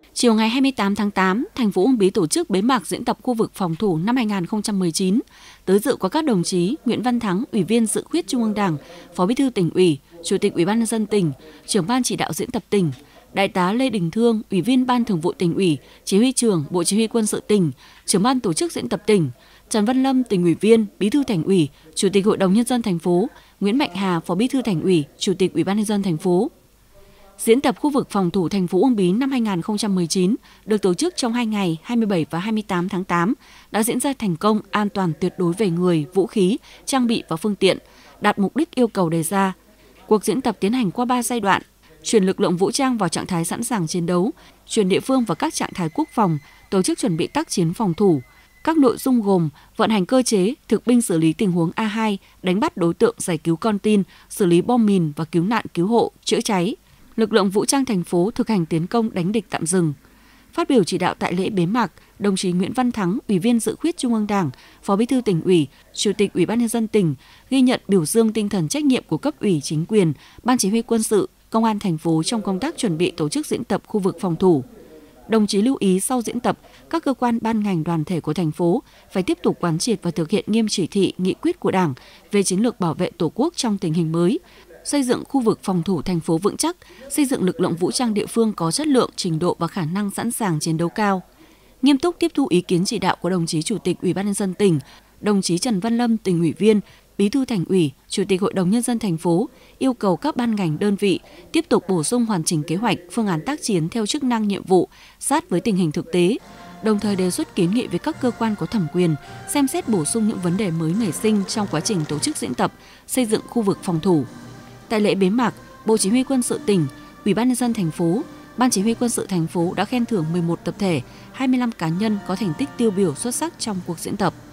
Chiều ngày 28 tháng 8, thành phố Uông Bí tổ chức bế mạc diễn tập khu vực phòng thủ năm 2019. Tới dự có các đồng chí Nguyễn Văn Thắng, Ủy viên Dự khuyết Trung ương Đảng, Phó Bí thư Tỉnh ủy, Chủ tịch Ủy ban nhân dân tỉnh, Trưởng ban chỉ đạo diễn tập tỉnh, Đại tá Lê Đình Thương, Ủy viên Ban Thường vụ Tỉnh ủy, Chỉ huy trưởng Bộ Chỉ huy Quân sự tỉnh, Trưởng ban tổ chức diễn tập tỉnh, Trần Văn Lâm, Tỉnh ủy viên, Bí thư Thành ủy, Chủ tịch Hội đồng nhân dân thành phố, Nguyễn Mạnh Hà, Phó Bí thư Thành ủy, Chủ tịch Ủy ban nhân dân thành phố. Diễn tập khu vực phòng thủ thành phố Uông Bí năm 2019 được tổ chức trong 2 ngày 27 và 28 tháng 8 đã diễn ra thành công, an toàn tuyệt đối về người, vũ khí, trang bị và phương tiện, đạt mục đích yêu cầu đề ra. Cuộc diễn tập tiến hành qua 3 giai đoạn: chuyển lực lượng vũ trang vào trạng thái sẵn sàng chiến đấu, chuyển địa phương vào các trạng thái quốc phòng, tổ chức chuẩn bị tác chiến phòng thủ. Các nội dung gồm vận hành cơ chế, thực binh xử lý tình huống A2, đánh bắt đối tượng, giải cứu con tin, xử lý bom mìn và cứu nạn cứu hộ, chữa cháy. Lực lượng vũ trang thành phố thực hành tiến công đánh địch tạm dừng. Phát biểu chỉ đạo tại lễ bế mạc, đồng chí Nguyễn Văn Thắng, Ủy viên Dự khuyết Trung ương Đảng, Phó Bí thư Tỉnh ủy, Chủ tịch Ủy ban nhân dân tỉnh ghi nhận, biểu dương tinh thần trách nhiệm của cấp ủy chính quyền, Ban Chỉ huy Quân sự, Công an thành phố trong công tác chuẩn bị tổ chức diễn tập khu vực phòng thủ. Đồng chí lưu ý sau diễn tập, các cơ quan ban ngành đoàn thể của thành phố phải tiếp tục quán triệt và thực hiện nghiêm chỉ thị, nghị quyết của Đảng về chiến lược bảo vệ Tổ quốc trong tình hình mới, xây dựng khu vực phòng thủ thành phố vững chắc, xây dựng lực lượng vũ trang địa phương có chất lượng, trình độ và khả năng sẵn sàng chiến đấu cao. Nghiêm túc tiếp thu ý kiến chỉ đạo của đồng chí Chủ tịch Ủy ban nhân dân tỉnh, đồng chí Trần Văn Lâm, Tỉnh ủy viên, Bí thư Thành ủy, Chủ tịch Hội đồng nhân dân thành phố yêu cầu các ban ngành đơn vị tiếp tục bổ sung hoàn chỉnh kế hoạch, phương án tác chiến theo chức năng nhiệm vụ, sát với tình hình thực tế. Đồng thời đề xuất kiến nghị với các cơ quan có thẩm quyền xem xét bổ sung những vấn đề mới nảy sinh trong quá trình tổ chức diễn tập, xây dựng khu vực phòng thủ. Tại lễ bế mạc, Bộ Chỉ huy Quân sự tỉnh, Ủy ban nhân dân thành phố, Ban Chỉ huy Quân sự thành phố đã khen thưởng 11 tập thể, 25 cá nhân có thành tích tiêu biểu xuất sắc trong cuộc diễn tập.